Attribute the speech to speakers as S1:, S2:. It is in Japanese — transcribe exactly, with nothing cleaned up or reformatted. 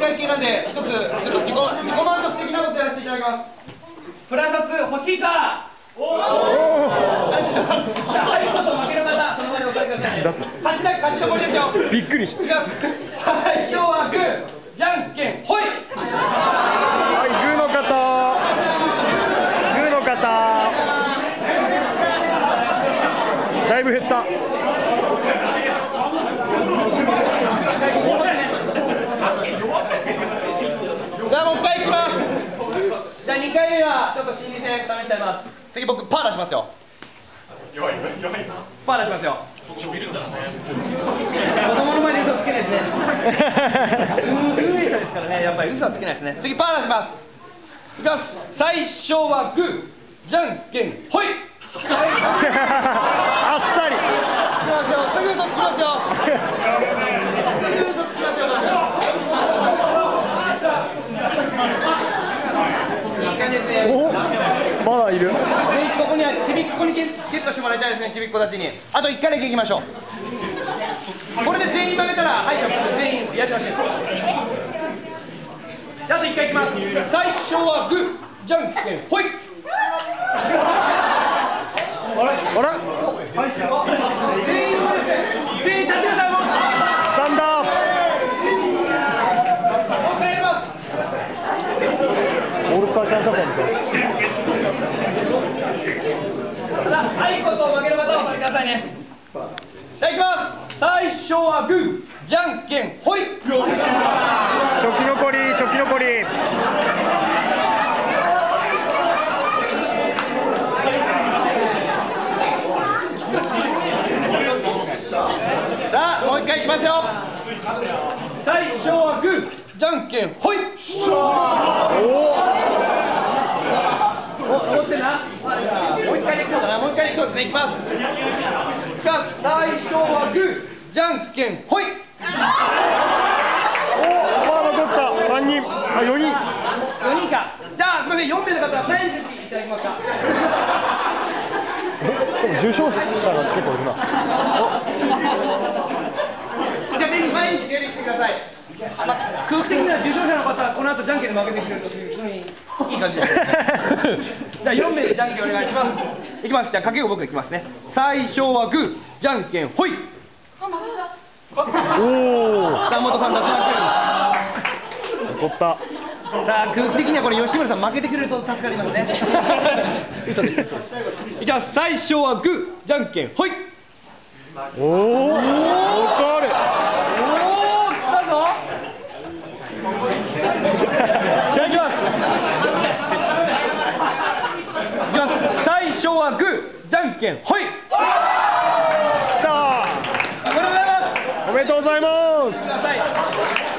S1: 会計なんで、一つ、ちょっと自己、自己満足的なことやらせていただきます。
S2: プラ札欲しいか。おお。じゃあ、はい、こと負ける方、その場でお答えくださいね。勝ちだ、勝ち残りですよ。
S3: びっくりした。
S2: 最初はグー、じゃんけん、ほい。
S3: はい、グーの方。グーの方。だいぶ減った。
S1: じゃあもう一回いきます。じゃあにかいめはちょっと心理戦試してみます。次僕パー出しますよ。
S2: 弱い弱いパー出しますよ。子供の前で嘘つけないですね。うーいですからね、やっぱり嘘はつけないですね。
S1: 次パー出します。いきます。最初はグー、じゃんけんほい。
S3: あっさり。
S1: いきますよ。すぐ嘘つきますよ。すぐ嘘つきますよ。
S3: お、まだいる。
S1: ぜひここにはちびっこにゲットしてもらいたいですね、ちびっこたちに。あといっかいだけいきましょう。これで全員負けたら、はい、全員やってほしいです。あといっかいいきます。最初はグー、じゃんけんほい。
S3: あれあれ
S1: 全員そうですね。全員立ってください。もう
S3: スタンダー。
S1: もう一回やります。
S3: オールスター感謝祭みたいな。
S2: さあ、はい、こと負ける方はお答えくださいね。
S1: じゃあいきます。最初はグー、じゃんけんほい。
S3: チョキ残り、チョキ残り。
S1: さあもう一回いきますよ。最初はグー、じゃんけんほい。
S2: お、持ってな。
S1: もう一回できそうだな。もう一回できそうですね。いきます。いきます。最初はグー、じゃんけんほい。
S3: お、まだ残った。さんにん、あ、よにん。
S2: よにんか。じゃあ、すみません、よん名の方は何にしていただけますか。
S3: でも重症者が結構いるな。
S1: じゃあぜひ前に出てきてください。
S2: まあ、空気的には受賞者の方はこの後じゃんけんで負けてくれるという非常にいい感じです。じゃあよん名でじゃんけんお願いします。
S1: いきます。じゃあ掛け声僕いきますね。最初はグー、じゃんけんほい。
S3: おお。
S1: 山本さん脱落
S3: 残った。
S1: さあ空気的にはこれ吉村さん負けてくれると助かりますね。嘘です。いきます。最初はグー、じゃんけんほい。
S3: おお。わかる。
S2: おお、来たぞ。
S1: じゃあいきます。いきます。最初はグー、じゃんけんほい。
S3: きた。
S1: おめでとうございます。
S3: おめでとうございます。
S1: ください。